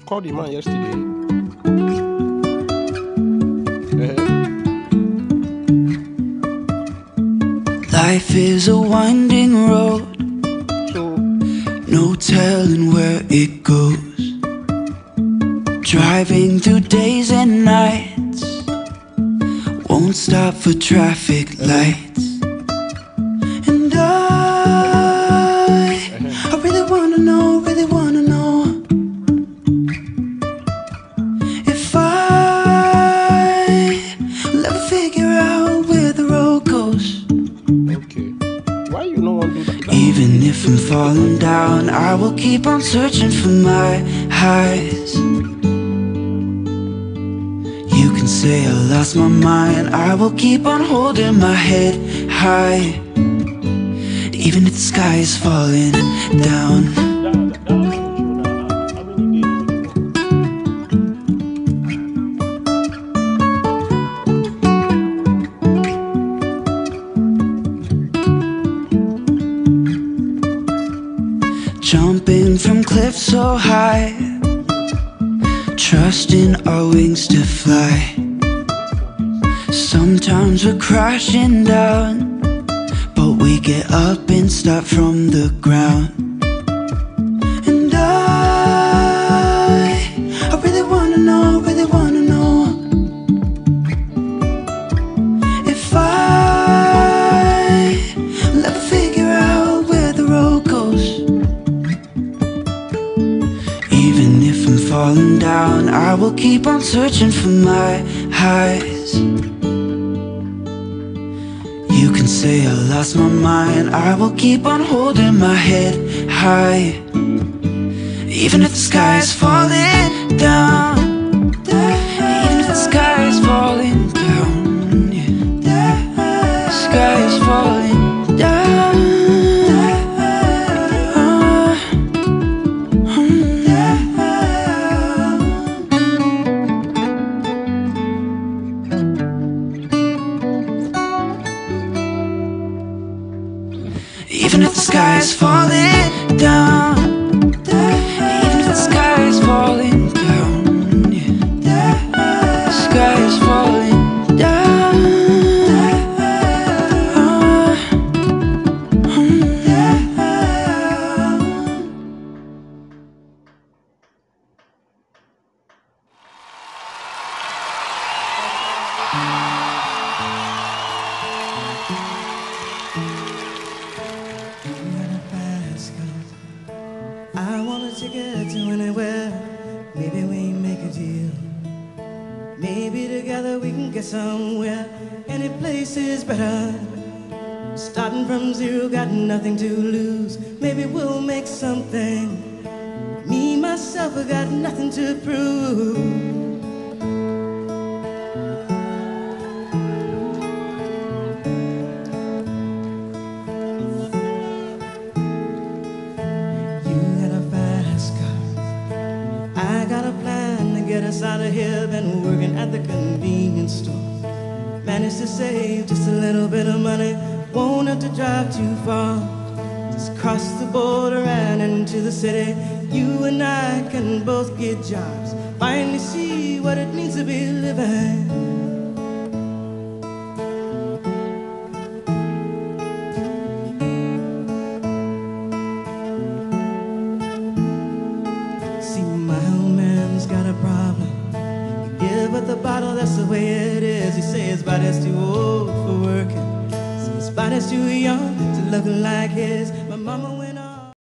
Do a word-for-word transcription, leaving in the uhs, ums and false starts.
called the man yesterday. Uh, Life is a winding road, so, no telling where it goes. Driving through days and nights, won't stop for traffic lights. And I, I really wanna know, really wanna know if I will ever figure out where the road goes. okay. Why you no want to do that? Even if I'm falling down, I will keep on searching for my highs. You can say I lost my mind, I will keep on holding my head high. Even if the sky is falling down. Jumping from cliffs so high, trusting our wings to fly. Sometimes we're crashing down, but we get up and start from the ground. And I, I really wanna know, really wanna know if I will ever figure out where the road goes. Even if I'm falling down, I will keep on searching for my highs. You can say I lost my mind, I will keep on holding my head high. Even if the sky is falling down, even if the sky is falling down, yeah. The sky is falling down. Even if the sky is falling down, even if the sky is falling down, yeah. The sky is falling down. I wanna take it to anywhere. Maybe we make a deal. Maybe together we can get somewhere. Any place is better. Starting from zero, got nothing to lose. Maybe we'll make something. Me, myself, I got nothing to prove. I got a plan to get us out of here. Been working at the convenience store. Managed to save just a little bit of money. Won't have to drive too far. Just cross the border and into the city. You and I can both get jobs. Finally see what it means to be living. Got a problem. You give up the bottle, that's the way it is. You say his body's too old for working. Say his body's too young to look like his. My mama